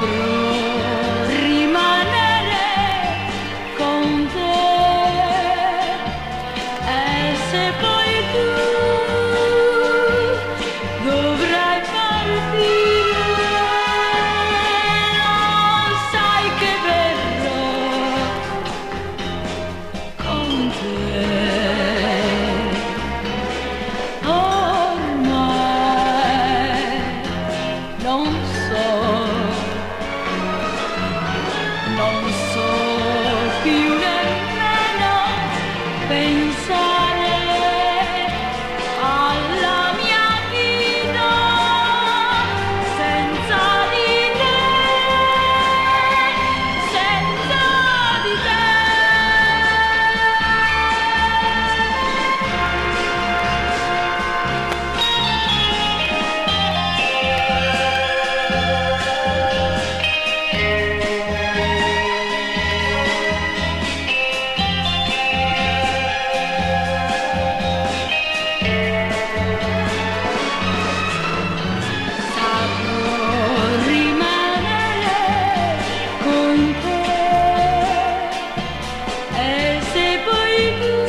saprò rimanere con te. E se poi tu dovrai partire, lo sai che verrò con te. Non so più nemmeno pensare alla mia vita senza di te, senza di te. E se poi tu